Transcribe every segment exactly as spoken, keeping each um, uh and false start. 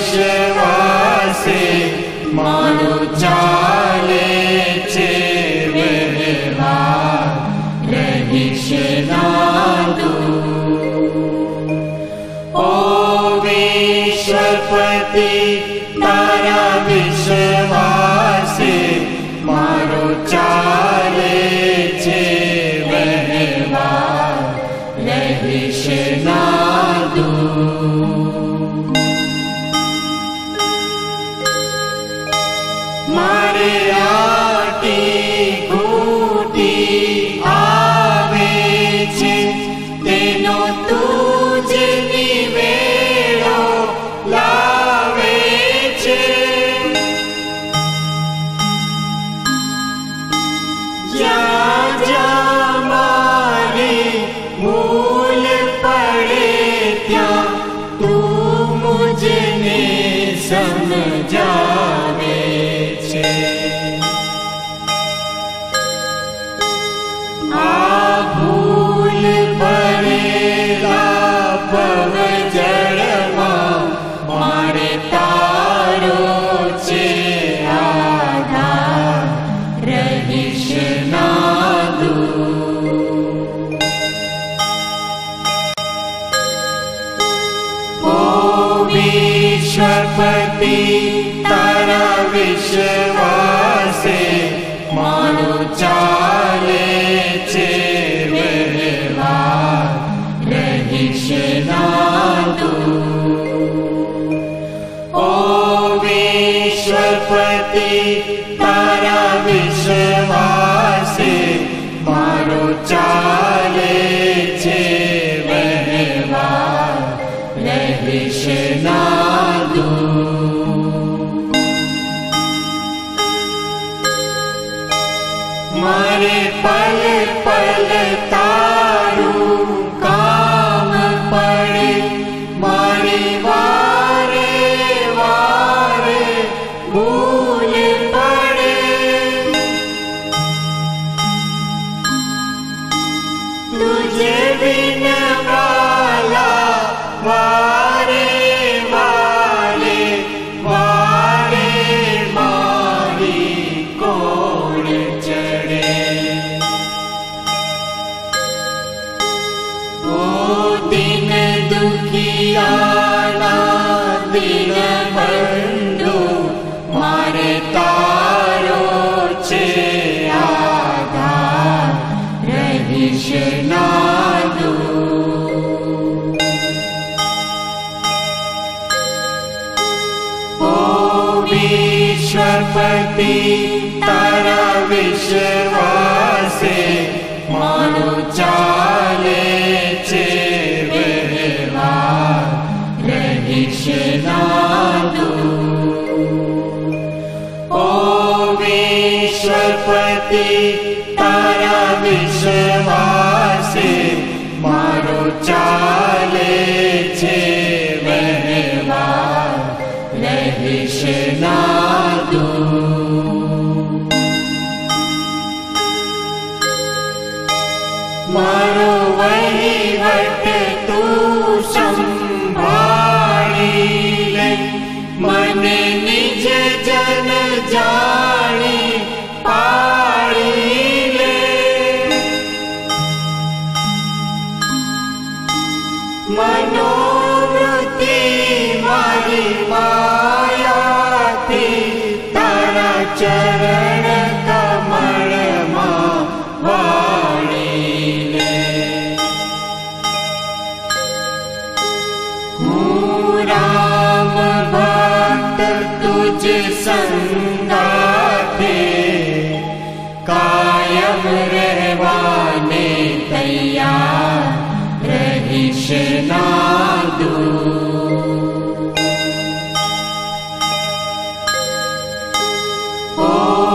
વિશ્વાસે મારું ચાલે છે વ્યવહાર, રહીશ ના દૂર। ઓ વિશ્વપતિ તારા વિશ્વાસે મારું ચાલે છે વ્યવહાર, રહીશ ના દૂર। મારે આટી ઘૂંટી આવે છે તેનો તુજ નિવેડો લાવે છે। જ્યાં જ્યાં મારી ભૂલ પડે ત્યાં તું મુझने સમજાવે છે। આ ભૂલ ભરેલા ભવજળમાં મારે તારો છે આધાર, રહીશ ના દૂર। ઓ વિશ્વપતિ તારા વિશ્વાસે મારું ચાલે છે વ્યવહાર, રહીશ ના દૂર। ઓ વિશ્વપતિ તારા વિશ્વાસે મારું ચાલે છે વ્યવહાર, રહીશ ના દૂર। મારે પલ પલ તારું કામ પડે, મારી વારે વારે ભૂલ પડે। તુજે બિન વાલા વારે વારે વારે મારી કોણ ચડે। ઓ દિન દુખિયાના દિન બંધુ મારે તારો છે આધાર, રહીશ ના દૂર। ઓ વિશ્વપતિ તારા વિશ્વાસે મારું ચાલે છે વ્યવહાર, રહીશ ના દૂર। ઓ વિશ્વપતિ તારા વિશ્વાસે મારું ચાલે છે વ્યવહાર, રહીશ ના દૂર। મારો વહીવટ તું સંભાળી લે, મને નિજ જન જાણી પાળી લે। મનોવૃત્તિ મારી માયાથી તારા ચરણ કમળમાં વાળી લે। હું રામ ભક્ત તુજ સંગાથે કાયમ રહેવાને તૈયાર, રહીશ ના દૂર। ઓ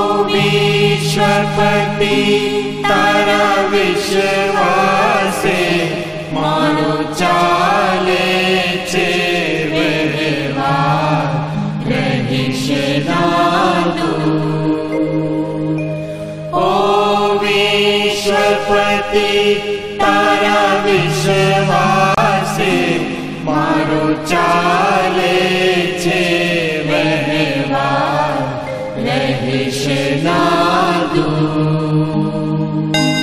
વિશ્વપતિ તારા વિશ્વાસે મારું ચાલે છે વ્યવહાર, રહીશ ના દૂર। ઓ વિશ્વપતિ તારા વિશ્વાસે મારું ચાલે છે विश्वनाथु